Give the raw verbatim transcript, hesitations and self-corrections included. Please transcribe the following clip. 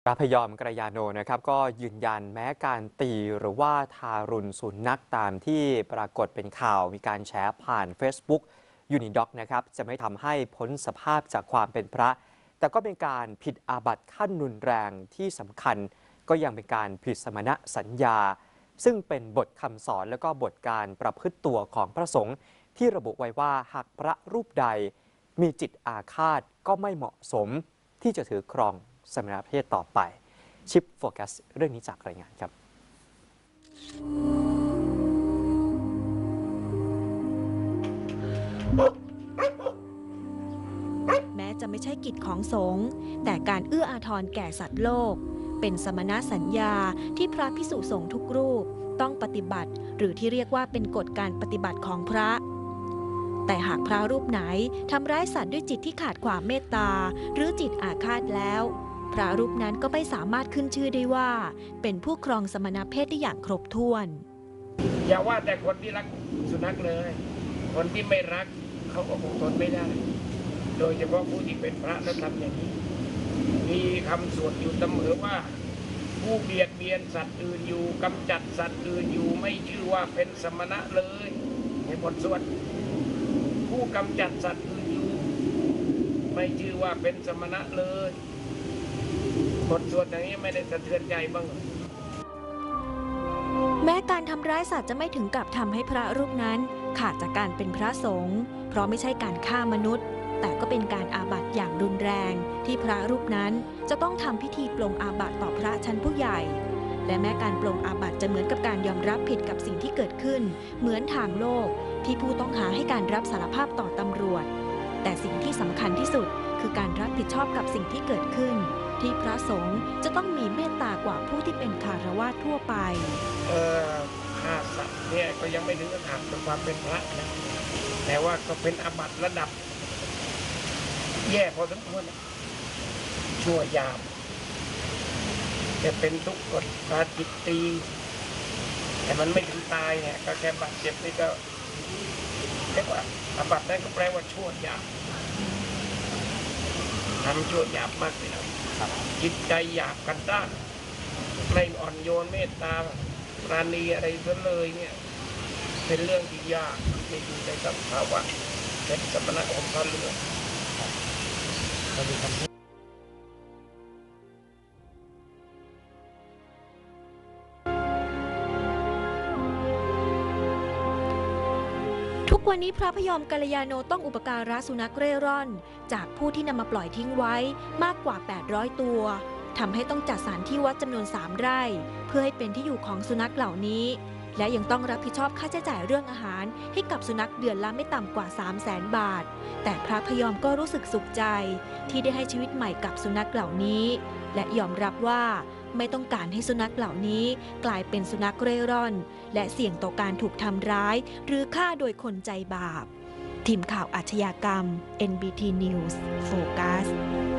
ระพยอมกระยาโนนะครับก็ยืนยันแม้การตีหรือว่าทารุณสุนัขตามที่ปรากฏเป็นข่าวมีการแชร์ผ่าน Facebook ยูนิด็อกนะครับจะไม่ทำให้พ้นสภาพจากความเป็นพระ แต่ก็เป็นการผิดอาบัติขั้นรุนแรงที่สำคัญก็ยังเป็นการผิดสมณสัญญา ซึ่งเป็นบทคำสอนและก็บทการประพฤติตัวของพระสงฆ์ที่ระบุไว้ว่าหากพระรูปใดมีจิตอาฆาตก็ไม่เหมาะสมที่จะถือครองสมณเพศต่อไปชิปโฟกัสเรื่องนี้จากรายงานครับแม้จะไม่ใช่กิจของสงฆ์แต่การเอื้ออาทรแก่สัตว์โลกเป็นสมณสัญญาที่พระภิกษุสงฆ์ทุกรูปต้องปฏิบัติหรือที่เรียกว่าเป็นกฎการปฏิบัติของพระแต่หากพระรูปไหนทำร้ายสัตว์ด้วยจิตที่ขาดความเมตตาหรือจิตอาฆาตแล้วพระรูปนั้นก็ไม่สามารถขึ้นชื่อได้ว่าเป็นผู้ครองสมณเพศได้อย่างครบถ้วนอย่าว่าแต่คนที่รักสุนัขเลยคนที่ไม่รักเขาก็คงทนไม่ได้โดยเฉพาะผู้ที่เป็นพระแล้วทำอย่างนี้มีคำสวดอยู่เสมอว่าผู้เบียดเบียนสัตว์อื่นอยู่กำจัดสัตว์อื่นอยู่ไม่ชื่อว่าเป็นสมณะเลยในบทสวดผู้กำจัดสัตว์อื่นอยู่ไม่ชื่อว่าเป็นสมณะเลยบทสวดอย่างนี้ไม่ได้สะเทือนใจบ้างแม้การทำร้ายสัตว์จะไม่ถึงกับทำให้พระรูปนั้นขาดจากการเป็นพระสงฆ์เพราะไม่ใช่การฆ่ามนุษย์แต่ก็เป็นการอาบัติอย่างรุนแรงที่พระรูปนั้นจะต้องทำพิธีปลงอาบัติต่อพระชั้นผู้ใหญ่และแม้การปลงอาบัติจะเหมือนกับการยอมรับผิดกับสิ่งที่เกิดขึ้นเหมือนทางโลกที่ผู้ต้องหาให้การรับสารภาพต่อตำรวจแต่สิ่งที่สำคัญที่สุดคือการรับผิดชอบกับสิ่งที่เกิดขึ้นที่พระสงฆ์จะต้องมีเมตตากว่าผู้ที่เป็นคฤหัสถ์ทั่วไปเออฆ่าสัตว์เนี่ยก็ยังไม่ถึงกับขาดเป็นความเป็นพระนะแต่ว่าก็เป็นอาบัติระดับแย่พอสมควรชั่วยามจะเป็นทุกข์กดปาจิตตีแต่มันไม่ถึงตายเนี่ยก็แค่บาดเจ็บนี่ก็เรียกว่าอาบัตินั่นก็แปลว่าชั่วยามทำชั่วยามมากไปแล้วจิตใจหยาบกันด้านไม่อ่อนโยนเมตตาปราณีอะไรซะเลยเนี่ยเป็นเรื่องที่ยากในอยู่ในสภาวะเป็นสมณะองค์พระเลือกทุกวันนี้พระพยอมกัลยาโนต้องอุปการะสุนัขเร่ร่อนจากผู้ที่นำมาปล่อยทิ้งไว้มากกว่าแปดร้อยตัวทำให้ต้องจัดสรรที่วัดจำนวนสามไร่เพื่อให้เป็นที่อยู่ของสุนัขเหล่านี้และยังต้องรับผิดชอบค่าใช้จ่ายเรื่องอาหารให้กับสุนัขเดือนละไม่ต่ำกว่า สามแสน บาทแต่พระพยอมก็รู้สึกสุขใจที่ได้ให้ชีวิตใหม่กับสุนัขเหล่านี้และยอมรับว่าไม่ต้องการให้สุนัขเหล่านี้กลายเป็นสุนัขเร่ร่อนและเสี่ยงต่อการถูกทำร้ายหรือฆ่าโดยคนใจบาปทีมข่าวอาชญากรรม เอ็น บี ที News โฟกัส